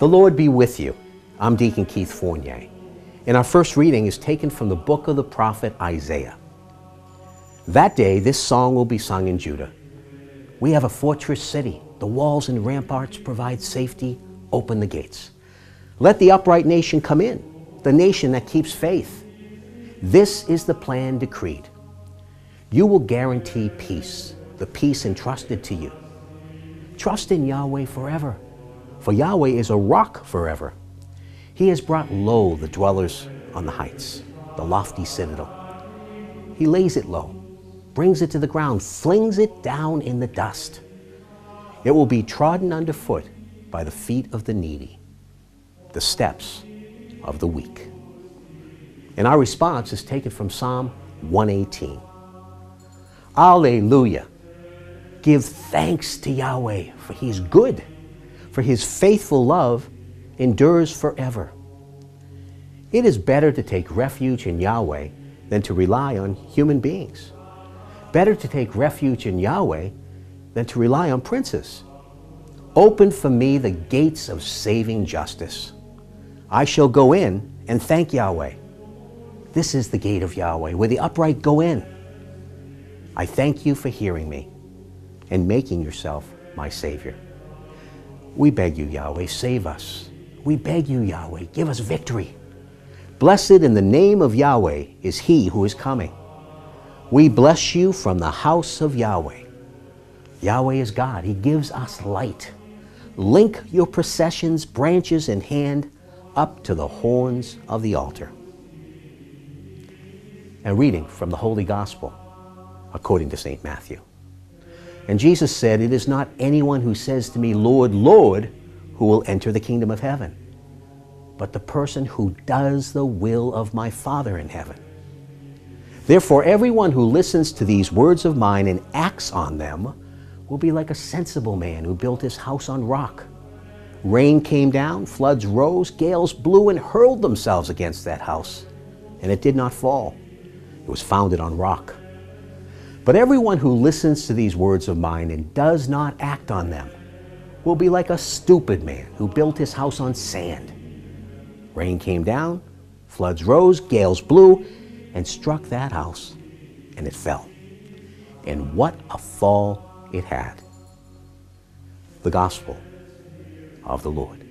The Lord be with you. I'm Deacon Keith Fournier, and our first reading is taken from the book of the prophet Isaiah. That day, this song will be sung in Judah. We have a fortress city. The walls and ramparts provide safety. Open the gates. Let the upright nation come in, the nation that keeps faith. This is the plan decreed. You will guarantee peace, the peace entrusted to you. Trust in Yahweh forever, for Yahweh is a rock forever. He has brought low the dwellers on the heights, the lofty citadel. He lays it low, brings it to the ground, flings it down in the dust. It will be trodden underfoot by the feet of the needy, the steps of the weak. And our response is taken from Psalm 118. Alleluia! Give thanks to Yahweh, for He is good, for His faithful love endures forever. It is better to take refuge in Yahweh than to rely on human beings. Better to take refuge in Yahweh than to rely on princes. Open for me the gates of saving justice. I shall go in and thank Yahweh. This is the gate of Yahweh, where the upright go in. I thank you for hearing me and making yourself my Savior. We beg you, Yahweh, save us. We beg you, Yahweh, give us victory. Blessed in the name of Yahweh is He who is coming. We bless you from the house of Yahweh. Yahweh is God. He gives us light. Link your processions, branches in hand, up to the horns of the altar. A reading from the Holy Gospel according to St. Matthew. And Jesus said, "It is not anyone who says to me, 'Lord, Lord,' who will enter the kingdom of heaven, but the person who does the will of my Father in heaven. Therefore, everyone who listens to these words of mine and acts on them will be like a sensible man who built his house on rock. Rain came down, floods rose, gales blew and hurled themselves against that house, and it did not fall. It was founded on rock. But everyone who listens to these words of mine and does not act on them will be like a stupid man who built his house on sand. Rain came down, floods rose, gales blew, and struck that house, and it fell. And what a fall it had." The Gospel of the Lord.